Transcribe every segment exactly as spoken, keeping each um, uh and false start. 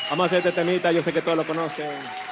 Vamos a hacer este temita, yo sé que todos lo conocen.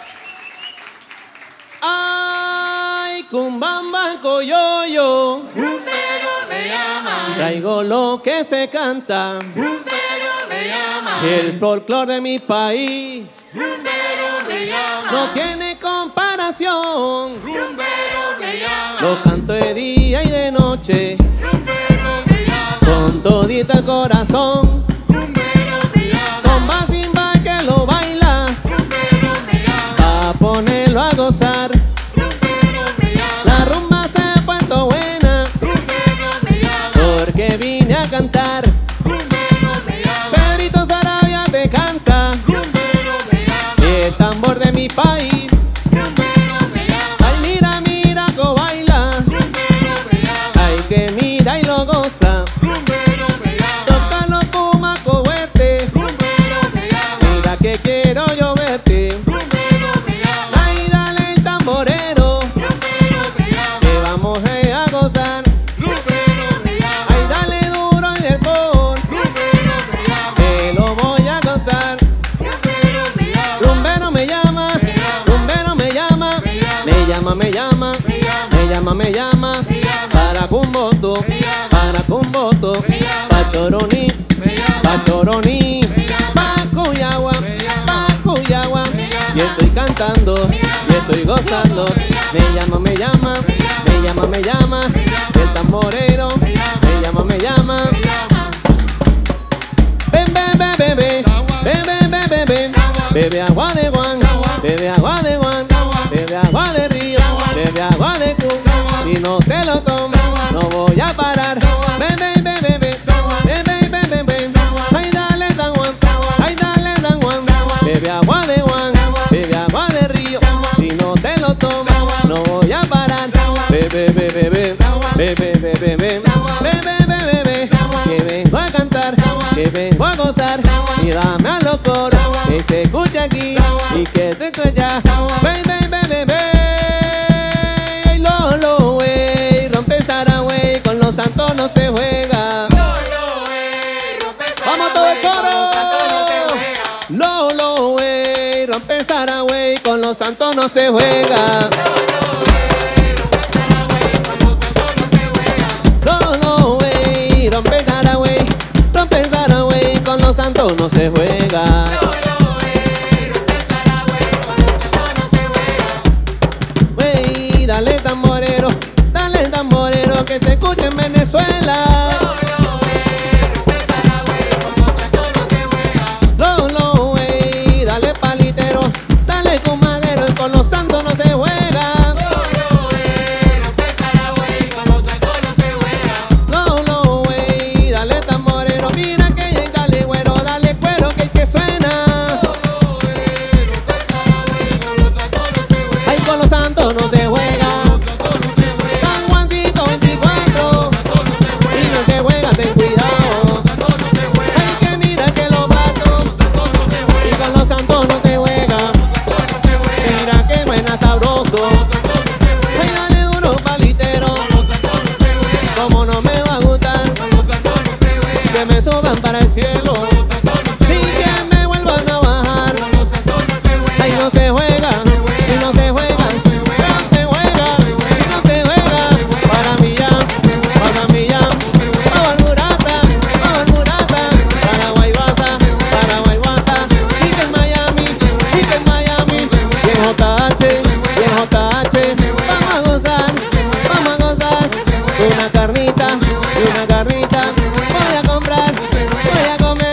Ay, cumbamba coyoyo, Rumbero me llama, traigo lo que se canta, rumbero me llama, el folclore de mi país rumbero me llama, no tiene comparación. rumbero me llama, Lo canto de día y de noche, rumbero me llama, con todita el corazón, rumbero me llama, con más timba que lo baila, rumbero me llama, pa' ponerlo a gozar. rumbero me llama, La rumba se ha puesto buena, rumbero me llama, porque vine a cantar. rumbero me llama, Pedrito Sarabia te canta, rumbero me llama, el tambor de mi país. rumbero me llama, Ay, mira, mira cómo baila, rumbero me llama, ay, que mira y lo goza. rumbero me llama, Toca los pumas cohete, rumbero me llama, mira que quiero yo verte. rumbero me llama, Ay, dale el tamborero, rumbero me llama, que vamos eh, a gozar. rumbero me llama, Ay, dale duro en el pon, rumbero me llama, que lo voy a gozar. rumbero me llama, Rumbero me llama, rumbero me llama, me llama, me llama, me llama, me llama, para Cumboto, para Cumboto, pa' Choroní, pa' Choroní, pa' Cuyagua, pa' Cuyagua. Y estoy cantando, y estoy gozando, me llama, me llama, me llama, me llama, el tamborero, me llama, me llama. Ven, ven, ven, ven, ven, ven, ven, ven, ven, ven. Bebe agua de Juan, bebe agua de Juan, bebe agua de río, bebe agua de cu. Si no te lo tomo, no voy a parar. Ven, ven, ven, ven, ven, ven, ven, ven, ven, ven. Ay, dale, San Juan, ay, dale, San Juan. Bebe agua de Juan, bebe agua de río. Si no te lo tomo, no voy a parar. Bebe, bebe, bebe, bebe, bebe, bebe, bebe, bebe, bebe. Que vengo a cantar, que vengo a gozar. Y dame a los coros, que te escuche aquí y que te escuche allá. Ven, ven, ven, ven, ven. Ay, Lolo, wey, rompe Saragüey, con los santos no se juega. Vamos todo el coro. Lolo, wey, rompe Saragüey, con los santos no se juega. Lolo, wey, rompe Saragüey, rompe Saragüey, con los santos no se juega. Wey, dale tamborero, dale tamborero, que se escuche en Venezuela. Lolo, wey, dale palitero, dale comadero, con los santos no se juega. Lolo, wey, dale tamborero, mira que llega el güero, dale cuero que es que suena. Ay, con los santos no se juega. San Juancito veinticuatro, si no te juega ten cuidado. Ay, que mira que lo mato, y con los santos no se juega. Mira que buena sabroso. Ay, dale duro palitero, como no me va a gustar que me suban para el cielo y que me vuelvan a bajar. Ay, no se juega, y no se juega, no se juega, y no se juega. Para Millán, para Millán, para Barburata, para Barburata, para Guaybaza, para Guaybaza, y que en Miami, y que en Miami, y en J H, y en J H, vamos a gozar, vamos a gozar, una carnita, y una carnita, voy a comprar, voy a comer.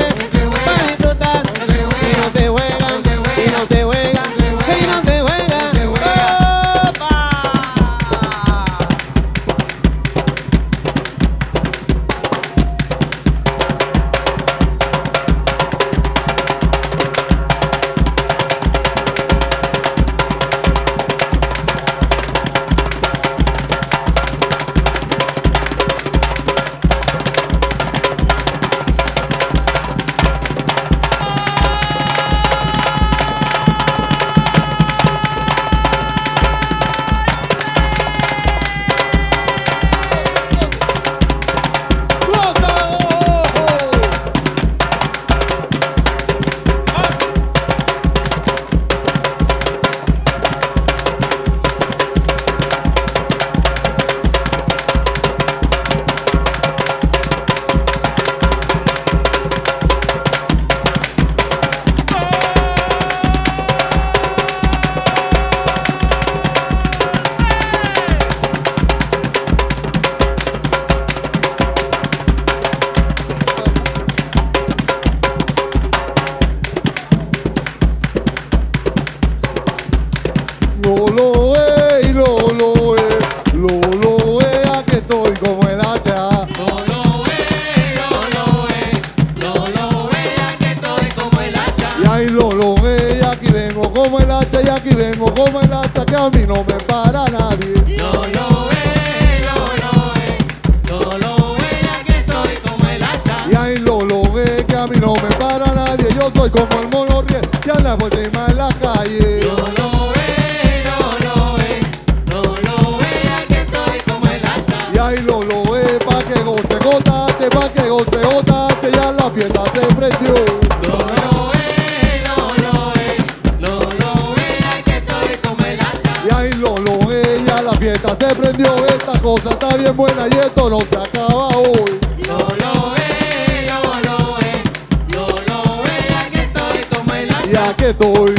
Lo lo eh, lo lo eh, lo lo eh, aquí estoy como el hacha. Lo lo ve, lo lo ve, lo lo ve, aquí estoy como el hacha. Y ahí lo lo eh, y aquí vengo como el hacha, y aquí vengo como el hacha, que a mí no me para nadie. Lo lo ve, lo lo ve, lo lo ve, aquí estoy como el hacha. Y ahí lo lo eh, que a mí no me para nadie. Yo soy como el mono riel que anda por encima en la calle. Lo lo ve, lo lo ve, lo lo ve, aquí estoy como el hacha. Y ahí lo lo eh, pa' que goce gotache, pa' que goce gotache, ya la fiesta se prendió. Lo lo ve, lo lo ve, lo lo ve, aquí estoy como el hacha. Y ahí lo lo eh, ya la fiesta se prendió. Esta cosa está bien buena y esto no se acaba hoy. Lo lo ve, lo lo ve, lo lo ve, aquí estoy como el hacha. Y aquí estoy